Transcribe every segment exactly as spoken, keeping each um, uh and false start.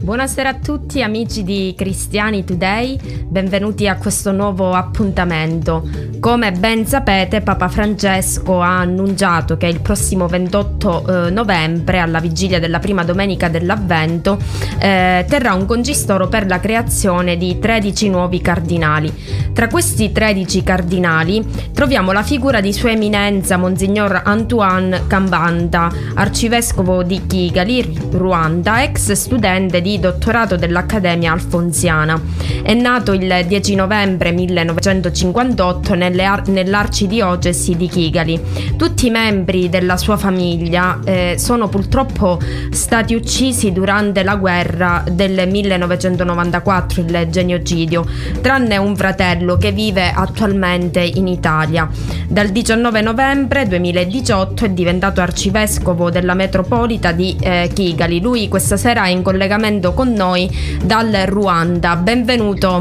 Buonasera a tutti amici di Cristiani Today, benvenuti a questo nuovo appuntamento. Come ben sapete, Papa Francesco ha annunciato che il prossimo ventotto eh, novembre, alla vigilia della prima domenica dell'Avvento, eh, terrà un concistoro per la creazione di tredici nuovi cardinali. Tra questi tredici cardinali troviamo la figura di Sua Eminenza Monsignor Antoine Kambanda, arcivescovo di Kigali, Ruanda, ex studente di dottorato dell'Accademia Alfonsiana. È nato il dieci novembre millenovecentocinquantotto nelle ar- nell'arcidiocesi di Kigali. Tutti i membri della sua famiglia eh, sono purtroppo stati uccisi durante la guerra del millenovecentonovantaquattro, il genocidio, tranne un fratello che vive attualmente in Italia. Dal diciannove novembre duemiladiciotto è diventato arcivescovo della metropolita di eh, Kigali. Lui questa sera è in collegamento con noi dal Ruanda. Benvenuto.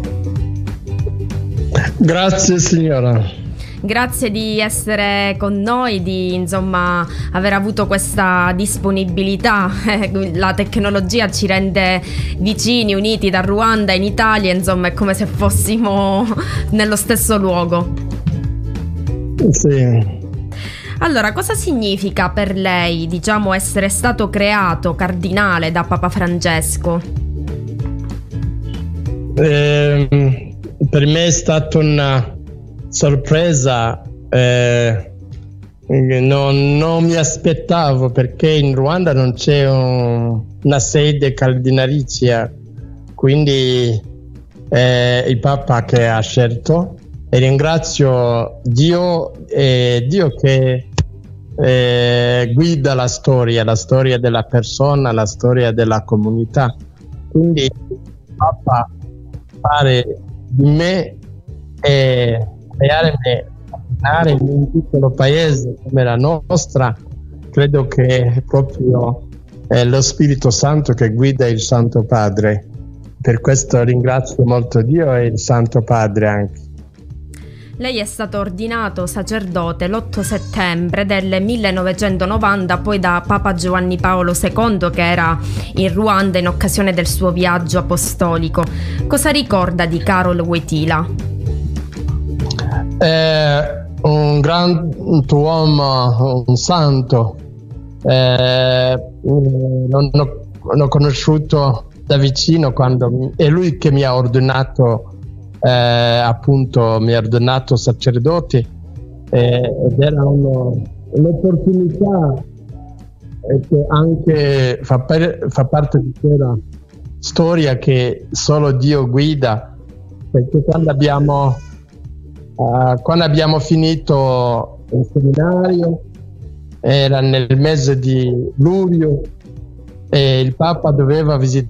Grazie signora. Grazie di essere con noi, di insomma aver avuto questa disponibilità. La tecnologia ci rende vicini, uniti dal Ruanda in Italia, insomma è come se fossimo nello stesso luogo. Sì. Allora, cosa significa per lei, diciamo, essere stato creato cardinale da Papa Francesco? Eh, per me è stata una sorpresa, eh, non, non mi aspettavo, perché in Ruanda non c'è un, una sede cardinalizia, quindi è il Papa che ha scelto, e ringrazio Dio, eh, Dio che eh, guida la storia, la storia della persona, la storia della comunità. Quindi il Papa fare di me e creare me in un piccolo paese come la nostra, credo che è proprio eh, lo Spirito Santo che guida il Santo Padre. Per questo ringrazio molto Dio e il Santo Padre anche. Lei è stato ordinato sacerdote l'otto settembre del millenovecentonovanta, poi da Papa Giovanni Paolo secondo, che era in Ruanda in occasione del suo viaggio apostolico. Cosa ricorda di Karol Wojtyla? È un grande uomo, un santo. Eh, l'ho, l'ho conosciuto da vicino quando è lui che mi ha ordinato. Eh, appunto mi ha ordinato sacerdote, eh, ed era uno, un'opportunità eh, che anche fa, per, fa parte di quella storia che solo Dio guida, perché quando abbiamo uh, quando abbiamo finito il seminario era nel mese di luglio e il Papa doveva visitare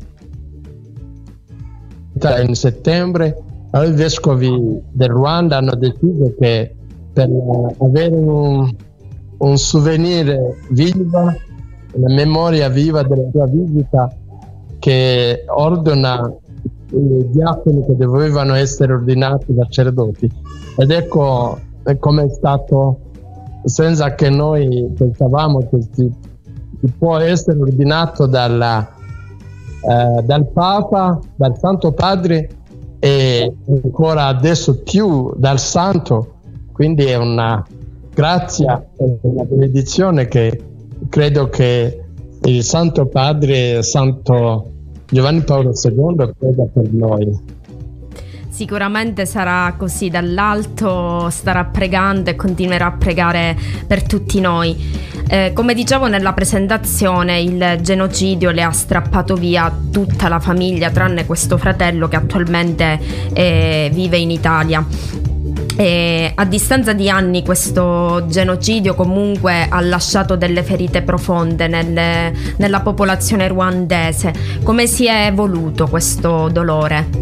in settembre. Allora, i vescovi del Ruanda hanno deciso che per avere un, un souvenir viva, una memoria viva della sua visita, che ordina i diaconi che dovevano essere ordinati sacerdoti. Ed ecco come è stato, senza che noi pensavamo che si, si può essere ordinato dalla, eh, dal Papa, dal Santo Padre, e ancora adesso più dal Santo. Quindi è una grazia, una benedizione che credo che il Santo Padre, Santo Giovanni Paolo secondo, creda per noi. Sicuramente sarà così, dall'alto starà pregando e continuerà a pregare per tutti noi. Eh, come dicevo nella presentazione, il genocidio le ha strappato via tutta la famiglia, tranne questo fratello che attualmente eh, vive in Italia. E a distanza di anni questo genocidio comunque ha lasciato delle ferite profonde nelle, nella popolazione ruandese. Come si è evoluto questo dolore?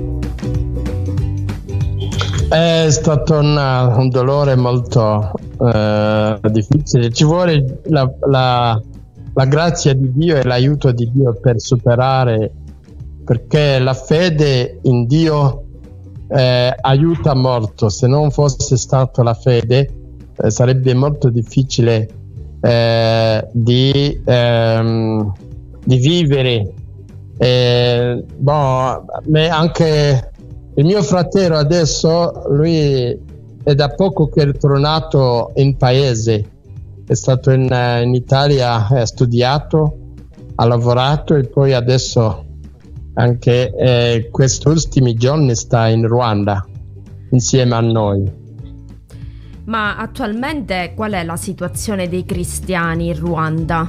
È stato una, un dolore molto eh, difficile. Ci vuole la, la, la grazia di Dio e l'aiuto di Dio per superare, perché la fede in Dio eh, aiuta molto. Se non fosse stata la fede eh, sarebbe molto difficile eh, di, ehm, di vivere E, boh, me anche il mio fratello adesso, lui è da poco che è tornato in paese, è stato in, in Italia, ha studiato, ha lavorato e poi adesso anche eh, questi ultimi giorni sta in Ruanda insieme a noi. Ma attualmente qual è la situazione dei cristiani in Ruanda?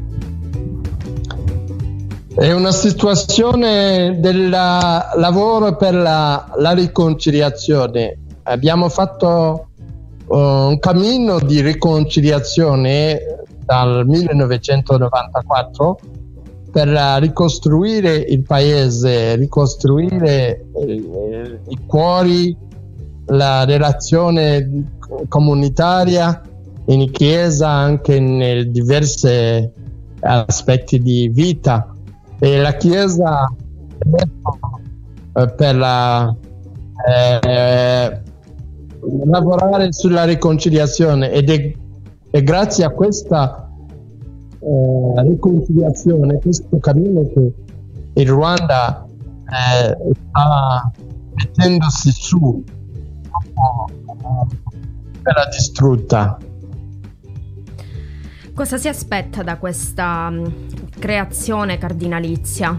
È una situazione del lavoro per la, la riconciliazione. Abbiamo fatto uh, un cammino di riconciliazione dal millenovecentonovantaquattro per uh, ricostruire il paese, ricostruire uh, i cuori, la relazione comunitaria in chiesa, anche nei diversi aspetti di vita. E la chiesa uh, per la, eh, lavorare sulla riconciliazione ed è, è grazie a questa eh, riconciliazione, questo cammino, che il Ruanda eh, sta mettendosi su per la distrutta. Cosa si aspetta da questa um, creazione cardinalizia?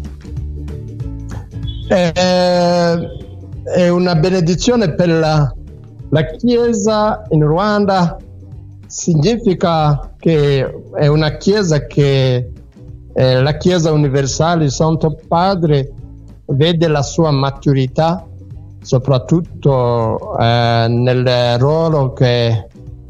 Eh, è una benedizione per la, la Chiesa in Ruanda. Significa che è una Chiesa che eh, la Chiesa universale, il Santo Padre, vede la sua maturità, soprattutto eh, nel ruolo che,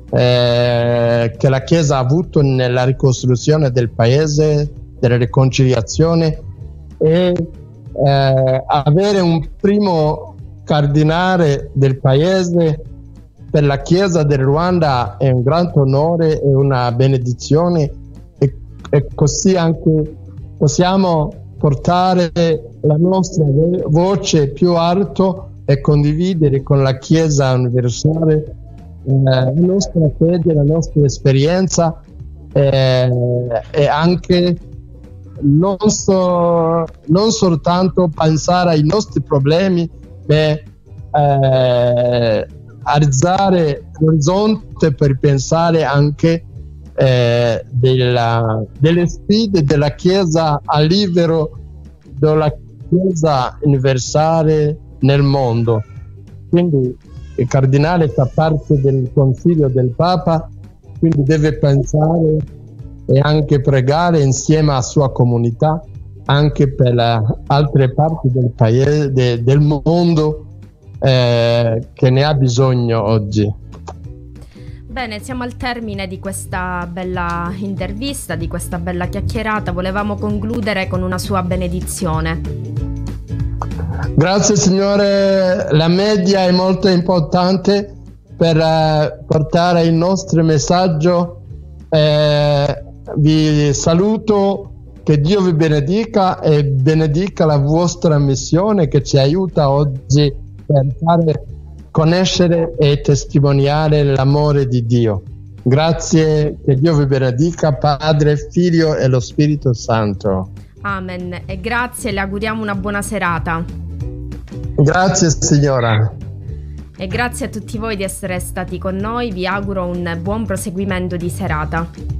eh, che la Chiesa ha avuto nella ricostruzione del paese, della riconciliazione, e eh, avere un primo cardinale del paese per la Chiesa del Ruanda è un grande onore e una benedizione, e, e così anche possiamo portare la nostra voce più alto e condividere con la Chiesa universale eh, la nostra fede, la nostra esperienza eh, e anche non, so, non soltanto pensare ai nostri problemi, ma eh, alzare l'orizzonte per pensare anche eh, della, delle sfide della Chiesa a livello della Chiesa universale nel mondo. Quindi il cardinale fa parte del consiglio del Papa, quindi deve pensare e anche pregare insieme alla sua comunità anche per la, altre parti del paese, de, del mondo eh, che ne ha bisogno oggi. Bene, siamo al termine di questa bella intervista, di questa bella chiacchierata. Volevamo concludere con una sua benedizione. Grazie Signore, la media è molto importante per eh, portare il nostro messaggio. Eh, vi saluto, che Dio vi benedica e benedica la vostra missione che ci aiuta oggi per fare conoscere e testimoniare l'amore di Dio. Grazie, che Dio vi benedica, Padre, Figlio e lo Spirito Santo. Amen. E grazie, le auguriamo una buona serata. Grazie signora. E grazie a tutti voi di essere stati con noi, vi auguro un buon proseguimento di serata.